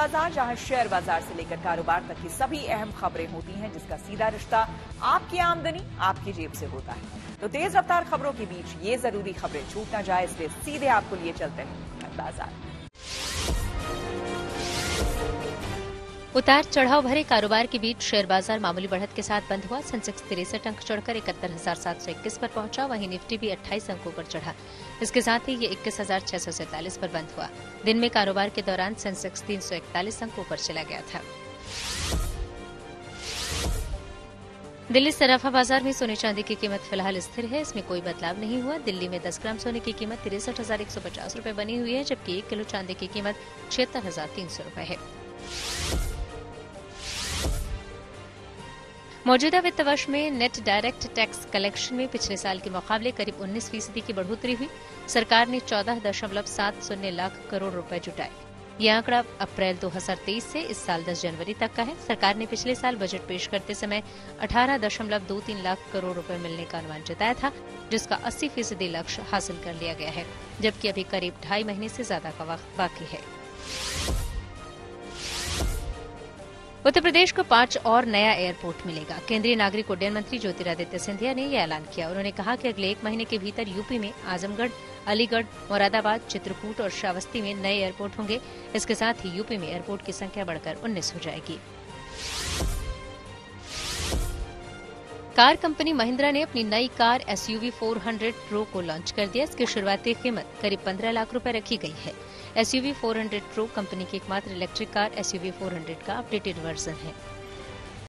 बाजार, जहां शेयर बाजार से लेकर कारोबार तक की सभी अहम खबरें होती हैं, जिसका सीधा रिश्ता आपकी आमदनी, आपकी जेब से होता है। तो तेज रफ्तार खबरों के बीच ये जरूरी खबरें छूट न जाए, इसलिए सीधे आपको लिए चलते हैं बाजार। उतार चढ़ाव भरे कारोबार के बीच शेयर बाजार मामूली बढ़त के साथ बंद हुआ। सेंसेक्स 63 अंक चढ़कर 71,721 पर पहुंचा। वहीं निफ्टी भी 28 अंकों पर चढ़ा। इसके साथ ही ये 21,647 पर बंद हुआ। दिन में कारोबार के दौरान सेंसेक्स 341 अंकों पर चला गया था। दिल्ली सराफा बाजार में सोने चांदी की कीमत फिलहाल स्थिर है, इसमें कोई बदलाव नहीं हुआ। दिल्ली में 10 ग्राम सोने की कीमत 63,150 रुपए बनी हुई है, जबकि 1 किलो चांदी की कीमत 76,300 रुपए है। मौजूदा वित्त वर्ष में नेट डायरेक्ट टैक्स कलेक्शन में पिछले साल के मुकाबले करीब 19% की बढ़ोतरी हुई। सरकार ने 14.70 लाख करोड़ रुपए जुटाए। यह आंकड़ा अप्रैल 2023 से इस साल 10 जनवरी तक का है। सरकार ने पिछले साल बजट पेश करते समय 18.23 लाख करोड़ रुपए मिलने का अनुमान जताया था, जिसका 80% लक्ष्य हासिल कर लिया गया है, जबकि अभी करीब 2.5 महीने से ज्यादा का वक्त बाकी है। उत्तर प्रदेश को 5 और नया एयरपोर्ट मिलेगा। केंद्रीय नागरिक उड्डयन मंत्री ज्योतिरादित्य सिंधिया ने यह ऐलान किया। उन्होंने कहा कि अगले 1 महीने के भीतर यूपी में आजमगढ़, अलीगढ़, मुरादाबाद, चित्रकूट और श्रावस्ती में नए एयरपोर्ट होंगे। इसके साथ ही यूपी में एयरपोर्ट की संख्या बढ़कर 19 हो जाएगी। कार कंपनी महिंद्रा ने अपनी नई कार SUV 400 प्रो को लॉन्च कर दिया। इसकी शुरुआती कीमत करीब 15 लाख रुपए रखी गई है। SUV 400 प्रो कंपनी की एकमात्र इलेक्ट्रिक कार SUV 400 का अपडेटेड वर्जन है।